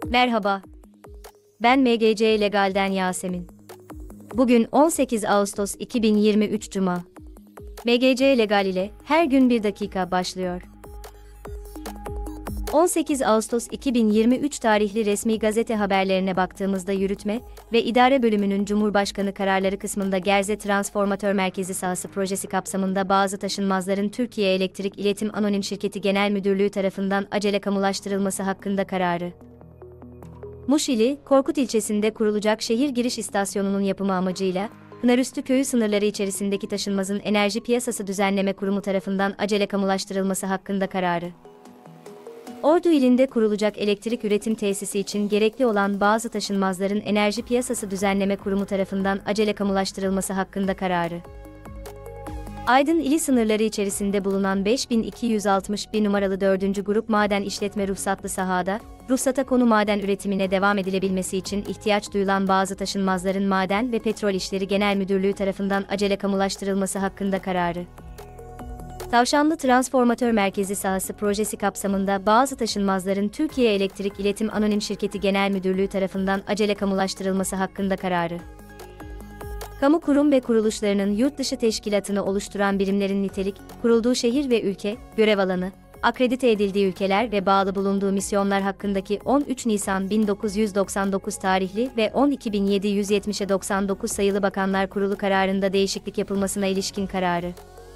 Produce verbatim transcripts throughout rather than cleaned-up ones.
Merhaba, ben M G C Legal'den Yasemin. Bugün on sekiz Ağustos iki bin yirmi üç Cuma. M G C Legal ile her gün bir dakika başlıyor. on sekiz Ağustos iki bin yirmi üç tarihli resmi gazete haberlerine baktığımızda Yürütme ve İdare Bölümünün Cumhurbaşkanı kararları kısmında Gerze Transformatör Merkezi sahası projesi kapsamında bazı taşınmazların Türkiye Elektrik İletim Anonim Şirketi Genel Müdürlüğü tarafından acele kamulaştırılması hakkında kararı. Muş ili, Korkut ilçesinde kurulacak şehir giriş istasyonunun yapımı amacıyla, Pınarüstü Köyü sınırları içerisindeki taşınmazın Enerji Piyasası Düzenleme Kurumu tarafından acele kamulaştırılması hakkında kararı. Ordu ilinde kurulacak elektrik üretim tesisi için gerekli olan bazı taşınmazların Enerji Piyasası Düzenleme Kurumu tarafından acele kamulaştırılması hakkında kararı. Aydın ili sınırları içerisinde bulunan beş bin iki yüz altmış bir numaralı dördüncü Grup Maden İşletme Ruhsatlı sahada, ruhsata konu maden üretimine devam edilebilmesi için ihtiyaç duyulan bazı taşınmazların Maden ve Petrol İşleri Genel Müdürlüğü tarafından acele kamulaştırılması hakkında kararı. Tavşanlı Transformatör Merkezi sahası projesi kapsamında bazı taşınmazların Türkiye Elektrik İletim Anonim Şirketi Genel Müdürlüğü tarafından acele kamulaştırılması hakkında kararı. Kamu kurum ve kuruluşlarının yurt dışı teşkilatını oluşturan birimlerin nitelik, kurulduğu şehir ve ülke, görev alanı, akredite edildiği ülkeler ve bağlı bulunduğu misyonlar hakkındaki on üç Nisan bin dokuz yüz doksan dokuz tarihli ve on iki bin yedi yüz yetmiş doksan dokuz sayılı Bakanlar Kurulu kararında değişiklik yapılmasına ilişkin kararı.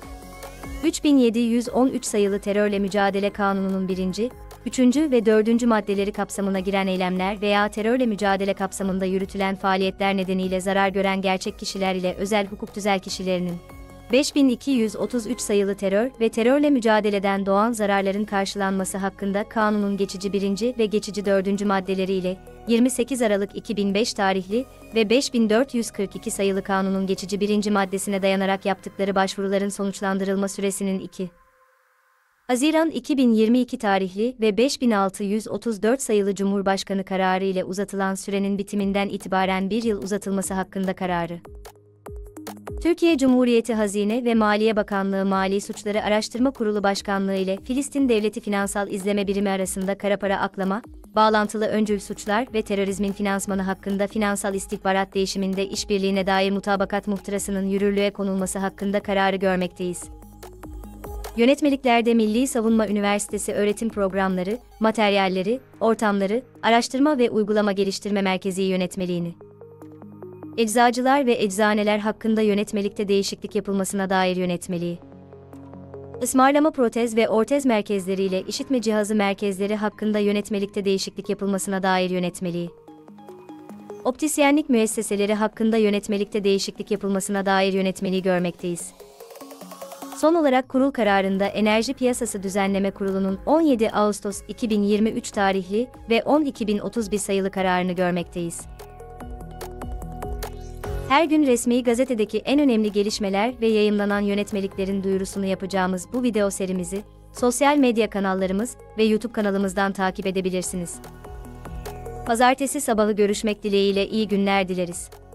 üç bin yedi yüz on üç sayılı Terörle Mücadele Kanunu'nun birinci, üçüncü ve dördüncü maddeleri kapsamına giren eylemler veya terörle mücadele kapsamında yürütülen faaliyetler nedeniyle zarar gören gerçek kişiler ile özel hukuk tüzel kişilerinin, beş bin iki yüz otuz üç sayılı terör ve terörle mücadeleden doğan zararların karşılanması hakkında kanunun geçici birinci ve geçici dördüncü maddeleri ile yirmi sekiz Aralık iki bin beş tarihli ve beş bin dört yüz kırk iki sayılı kanunun geçici birinci maddesine dayanarak yaptıkları başvuruların sonuçlandırılma süresinin iki Haziran iki bin yirmi iki tarihli ve beş bin altı yüz otuz dört sayılı Cumhurbaşkanı kararı ile uzatılan sürenin bitiminden itibaren bir yıl uzatılması hakkında kararı. Türkiye Cumhuriyeti Hazine ve Maliye Bakanlığı Mali Suçları Araştırma Kurulu Başkanlığı ile Filistin Devleti Finansal İzleme Birimi arasında kara para aklama, bağlantılı öncül suçlar ve terörizmin finansmanı hakkında finansal istihbarat değişiminde işbirliğine dair mutabakat muhtırasının yürürlüğe konulması hakkında kararı görmekteyiz. Yönetmeliklerde Milli Savunma Üniversitesi öğretim programları, materyalleri, ortamları, araştırma ve uygulama geliştirme merkezi yönetmeliğini. Eczacılar ve eczaneler hakkında yönetmelikte değişiklik yapılmasına dair yönetmeliği. Ismarlama protez ve ortez merkezleri ile işitme cihazı merkezleri hakkında yönetmelikte değişiklik yapılmasına dair yönetmeliği. Optisyenlik müesseseleri hakkında yönetmelikte değişiklik yapılmasına dair yönetmeliği görmekteyiz. Son olarak kurul kararında Enerji Piyasası Düzenleme Kurulu'nun on yedi Ağustos iki bin yirmi üç tarihli ve on iki bin otuz bir sayılı kararını görmekteyiz. Her gün resmi gazetedeki en önemli gelişmeler ve yayımlanan yönetmeliklerin duyurusunu yapacağımız bu video serimizi, sosyal medya kanallarımız ve YouTube kanalımızdan takip edebilirsiniz. Pazartesi sabahı görüşmek dileğiyle iyi günler dileriz.